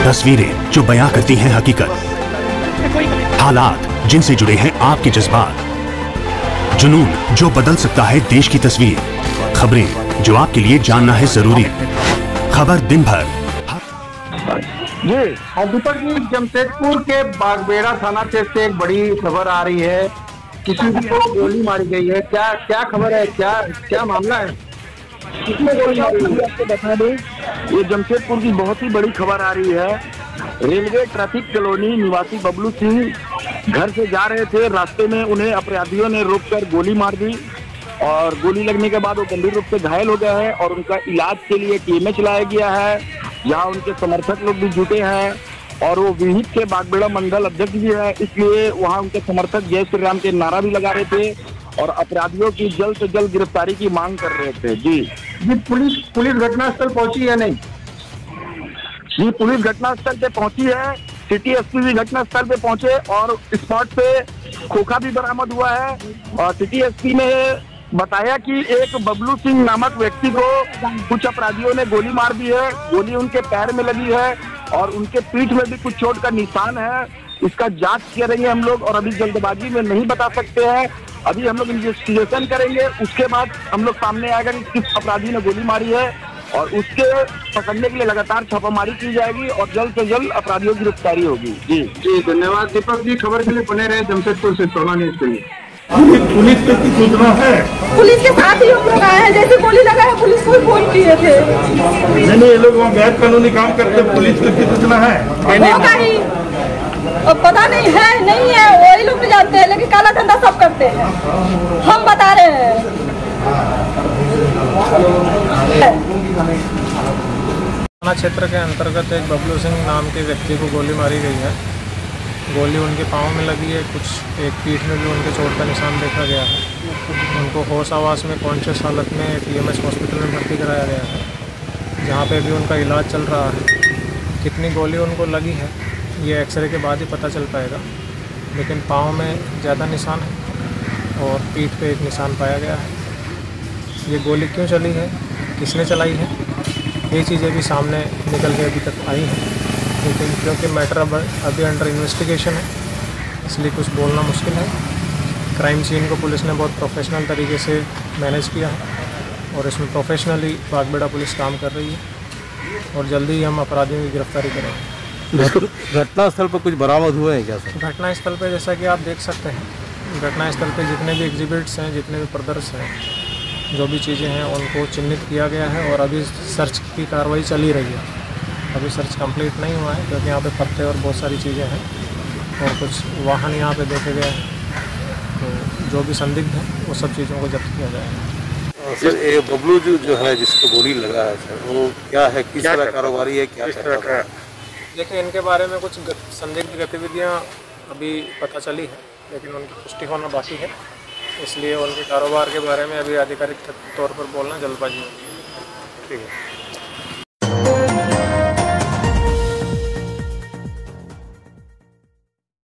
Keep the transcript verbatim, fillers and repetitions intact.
तस्वीरें जो बयां करती हैं हकीकत, हालात जिनसे जुड़े हैं आपके जज्बात, जुनून जो बदल सकता है देश की तस्वीर, खबरें जो आपके लिए जानना है जरूरी। खबर दिन भर। जी दीपक जी, जमशेदपुर के बागबेड़ा थाना क्षेत्र से एक बड़ी खबर आ रही है, किसी को गोली मारी गई है। क्या क्या खबर है, क्या क्या मामला है, किसने गोली मारी गई आपको बता दें। ये जमशेदपुर की बहुत ही बड़ी खबर आ रही है। रेलवे ट्रैफिक कॉलोनी निवासी बबलू सिंह घर से जा रहे थे, रास्ते में उन्हें अपराधियों ने रोककर गोली मार दी और गोली लगने के बाद वो गंभीर रूप से घायल हो गए हैं और उनका इलाज के लिए टीएमएच लाया गया है। यहाँ उनके समर्थक लोग भी जुटे हैं और वो विहित के बागबेड़ा मंडल अध्यक्ष भी है, इसलिए वहाँ उनके समर्थक जय श्री राम के नारा भी लगा रहे थे और अपराधियों की जल्द से जल्द गिरफ्तारी की मांग कर रहे थे। जी जी पुलिस पुलिस घटनास्थल पहुंची है? नहीं जी, पुलिस घटनास्थल पे पहुंची है। सिटी एसपी भी घटनास्थल पे पहुंचे और स्पॉट पे खोखा भी बरामद हुआ है और सिटी एसपी ने बताया कि एक बबलू सिंह नामक व्यक्ति को कुछ अपराधियों ने गोली मार दी है। गोली उनके पैर में लगी है और उनके पीठ में भी कुछ चोट का निशान है। इसका जांच कर रही है हम लोग और अभी जल्दबाजी में नहीं बता सकते हैं। अभी हम लोग इन्वेस्टिगेशन करेंगे, उसके बाद हम लोग सामने आएगा कि किस अपराधी ने गोली मारी है और उसके पकड़ने के लिए लगातार छापामारी की जाएगी और जल्द से जल्द अपराधियों की गिरफ्तारी होगी। जी जी धन्यवाद दीपक जी, खबर के लिए बने रहे जमशेदपुर से सोना न्यूज के लिए। पुलिस की सूचना है, पुलिस के साथ ही हम लोग आए हैं, जैसे गोली लगा है पुलिस को फोन किए थे। नहीं नहीं, ये लोग वहाँ गैर कानूनी काम करते हैं, पुलिस की सूचना है होगा ही, अब पता नहीं है नहीं है वही लोग भी जानते हैं, लेकिन काला धंधा सब करते हैं, हम बता रहे हैं। थाना क्षेत्र के अंतर्गत एक बबलू सिंह नाम के व्यक्ति को गोली मारी गई है। गोली उनके पाँव में लगी है, कुछ एक पीठ में भी उनके चोट का निशान देखा गया है। उनको होश आवास में कॉन्शियस हालत में टीएमएच हॉस्पिटल में भर्ती कराया गया है, जहाँ पे भी उनका इलाज चल रहा है। कितनी गोली उनको लगी है ये एक्सरे के बाद ही पता चल पाएगा, लेकिन पाँव में ज़्यादा निशान है और पीठ पे एक निशान पाया गया है। ये गोली क्यों चली है, किसने चलाई है, ये चीज़ें भी सामने निकल के अभी तक आई हैं, लेकिन क्योंकि मैटर अब अभी अंडर इन्वेस्टिगेशन है इसलिए कुछ बोलना मुश्किल है। क्राइम सीन को पुलिस ने बहुत प्रोफेशनल तरीके से मैनेज किया है और इसमें प्रोफेशनली बागबेड़ा पुलिस काम कर रही है और जल्दी ही हम अपराधियों की गिरफ्तारी करेंगे। घटनास्थल पर कुछ बरामद हुए हैं क्या सर? घटनास्थल पर जैसा कि आप देख सकते हैं, घटनास्थल पर जितने भी एग्जिबिट्स हैं, जितने भी प्रदर्शन हैं, जो भी चीज़ें हैं उनको चिन्हित किया गया है और अभी सर्च की कार्रवाई चल ही रही है। अभी सर्च कंप्लीट नहीं हुआ है क्योंकि यहाँ पे पत्ते और बहुत सारी चीज़ें हैं और कुछ वाहन यहाँ पे देखे गए हैं, तो जो भी संदिग्ध है वो सब चीज़ों को जब्त किया जाएगा। सर ये बबलू जो जो है जिसको गोली लगा है सर, वो क्या है, किस तरह कारोबारी है, क्या करता है? देखिए, इनके बारे में कुछ संदिग्ध गतिविधियाँ अभी पता चली है, लेकिन उनकी पुष्टि होना बाकी है, इसलिए उनके कारोबार के बारे में अभी आधिकारिक तौर पर बोलना जल्दबाजी होगी। ठीक है।